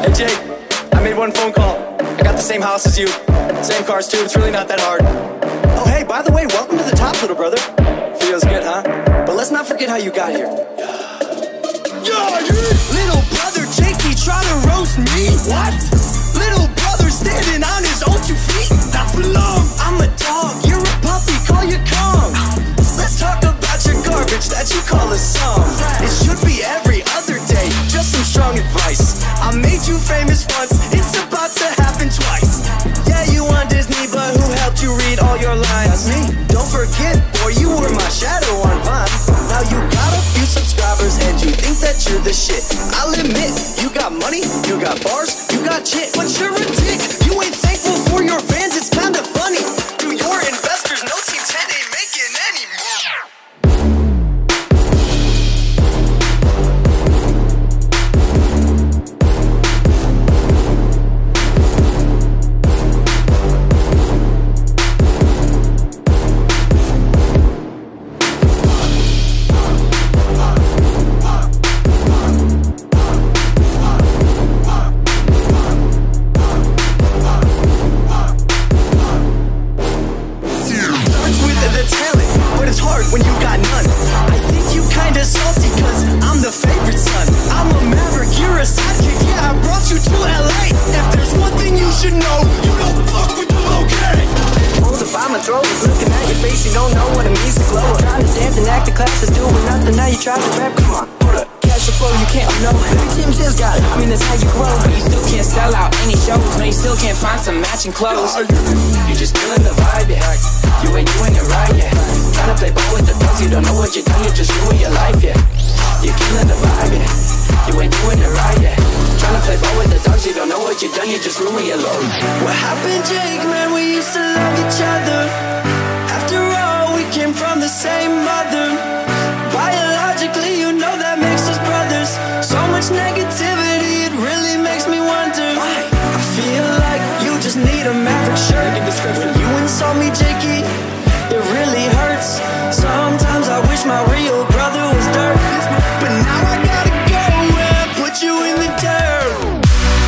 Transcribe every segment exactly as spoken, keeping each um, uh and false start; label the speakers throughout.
Speaker 1: Hey Jake, I made one phone call. I got the same house as you, same cars too, it's really not that hard. Oh hey, by the way, welcome to the top, little brother. Feels good, huh? But let's not forget how you got here. Yeah, yeah. Little brother Jake, he try to roast me. What? Little brother standing on his own two feet. Not for long. I'm a dog, you're a puppy, call you Kong. Let's talk about your garbage that you call a song. It should be every other day, just some strong advice. I made you famous once, it's about to happen twice. Yeah, you on Disney, but who helped you read all your lines? That's me. Don't forget, boy, you were my shadow on Vine. Now you got a few subscribers and you think that you're the shit. I'll admit, you got money, you got bars, you got shit, but you're a dick. You ain't thankful for your fans, it's kinda funny. Do your investors know Team ten ain't making any more? When you got none, I think you kinda salty cause I'm the favorite son. I'm a maverick, you're a sidekick, yeah, I brought you to L A. If there's one thing you should know, you don't fuck with the okay. Hold up, I'm a thrower, looking at your face, you don't know what it means to glow. Trying to dance and act the class is doing nothing, now you try to rap, come on, hold up. Catch the flow, you can't know. Maybe Tim Tim's got it, I mean that's how you grow. But you still can't sell out any shows, no, you still can't find some matching clothes. You just feeling the vibe, yeah. You ain't doing it right, yeah. Trying to play ball with the thugs, you don't know what you're doing, you just ruin your life, yeah. You're killing the vibe, yeah. You ain't doing it right, yeah. Trying to play ball with the thugs, you don't know what you're done, you just ruin your life. What happened, Jake, man, we used to love each other. After all, we came from the same mother. Biologically, you know that makes us brothers. So much negativity, it really makes me wonder why. I feel like you just need a maverick shirt. When you insult me, Jakey, it really hurts. Sometimes I wish my real brother was dirt, but now I gotta go and put you in the dirt.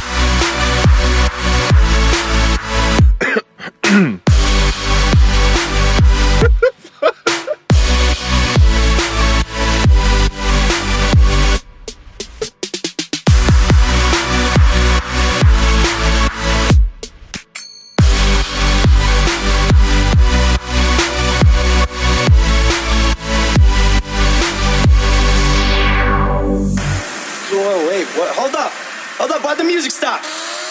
Speaker 1: Why'd the music stop?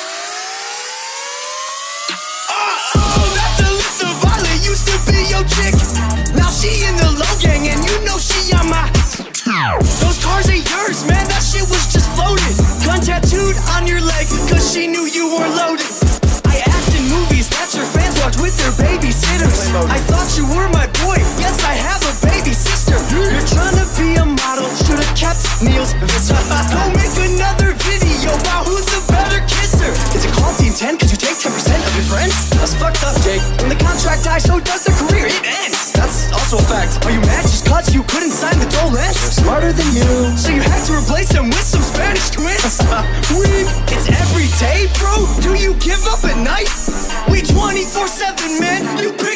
Speaker 1: Oh, oh, that's Alyssa Violet, used to be your chick. Now she in the low gang and you know she on my. Those cars ain't yours, man, that shit was just floated. Gun tattooed on your leg, cause she knew you were loaded. I act in movies that your fans watch with their babysitters. I thought you were my boy, yes I have a baby sister. You're trying to be a model, should've kept Neil's Vista. Go make another video about who's the better kisser. Is it called Team ten cause you take ten percent of your friends? That's fucked up, Jake. When the contract dies, so does the career, it ends. That's also a fact. Are you mad just cause you couldn't sign the Dolan? Smarter than you, so you had to replace them with some Spanish twins. Weak, it's every day, bro. Do you give up at night? We twenty-four seven, man, you